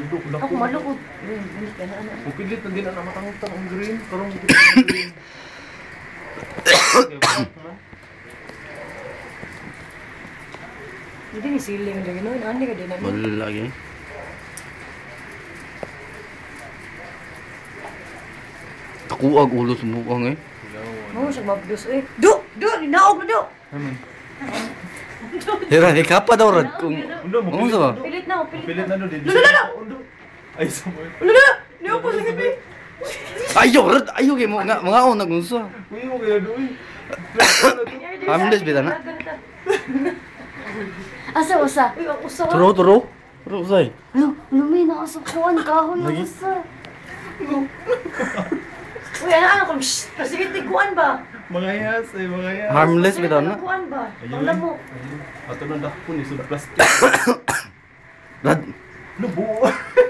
duduk na Ako malukot. Hindi ka na ano. Pilit na din ang matangutang ang green. Karong dito ang green. Hindi ni siling lagi noon. Ano ka din ano? Wala lagi. Takuag ulo sa mukang eh. Oo, siya mabdos eh. Do! Linaog na do! Hira, hikapa daw rad kung... Undo mo. Ano sa ba? Pilit na, pilit Pilit na. na doon. Lala! Undo. Ay, sumoy. Lala! Niyo po sa gabi. Ayaw rad! Ayaw kayo mga ako nagunsa. Uy mo kaya doon. Harmless bita na. Asa, usa? Uy, usa ka? Turo. Turo, usay. Lumi na asa kuwan kahon na usa. Uy, ano kung shhh! Sige, tiguan ba? Mga yas ay mga yas. Harmless bita na. Tiguan ba? Ayun. Alam mo. Ato nang dakpo ni sud plastic. Rad. No buo.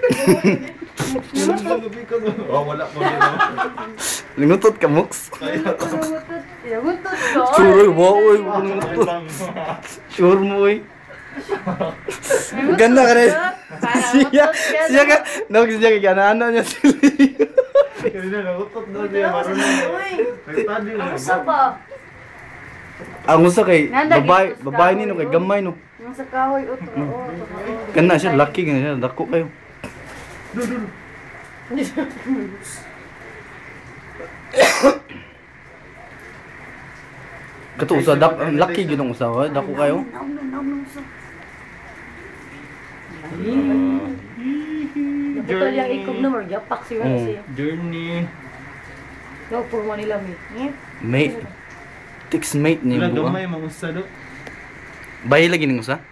Oh, wala ko dito. Lingutot ka, Mox. Yagutot ko. Sure, wow, oy. Sure mo, oy. Ganda ka rin. Siya ka. Nog, siya ka. Ganaan niya sila. Kanina nautot daw niya marunong. Nagtadi na. Usa ba? Ang usa kay babae ni no kay gamay no. Yung sa kahoy, uto. Kana siya lucky nga siya, dako kayo. Kato usa lucky gyud ang usawa, dako kayo. Naputol yung ikog number, yapak siya siya. Journey. Daw, purma nila, mi. Mate. Tix mate ni Wala buwa. gamay mangusa do. Bahay lagi ning usa.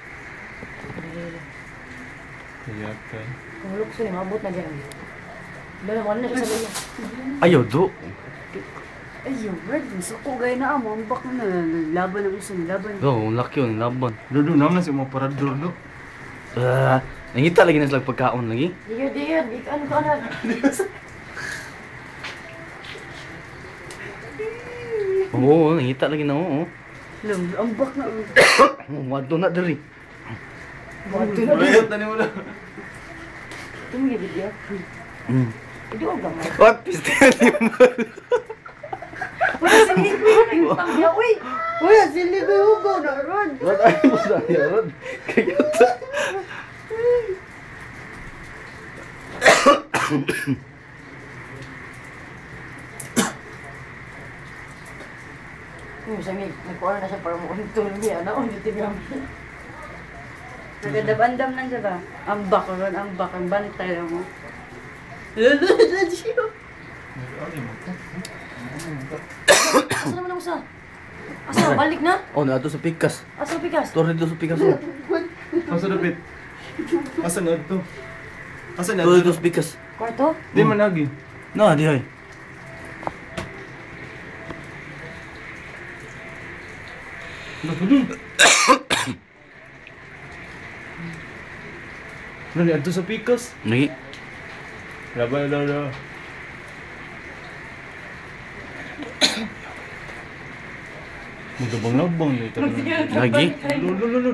Kaya kay. Kung lukso ni, mabot na dyan. Dala mo na siya sa ganyan. Ayaw do. Ay, yung red, suko gaya na amo, ang bak na laban ang isang laban. Do, lucky on laban. Dodo naman si mo parador do. Nangita lagi na sila pagkaon lagi. Diyan, ano ka na? Oo, nangita lagi na oo. Ang bak na. Wadto na diri. Bayot na ni mo na. Tingin video. Hindi ko gamay. What piste ni mo? Wala sa hindi ko na pangya, uy! Uy, sili ko yung hugo na ron. Rod ay mo sa rod. Kayata. Sabi, nagkuha na siya para mo ulit niya. Ano, ulit niya. Nagadabandam lang siya ba? Ang bak ron, ang bak, ang bantay lang mo. Lala siya. Asa naman ako sa? Asa, balik na? Oh, na ato sa pikas. Asa, pikas? Torre dito sa pikas. Asa dapit? Asa na to? Asa na Torre to? dito sa pikas. Kwarto? Di man lagi. Na, di hay. Ano ni adto sa pikas? Lagi. Labay daw. Magabang-labang ni talaga. Lagi. Lolo.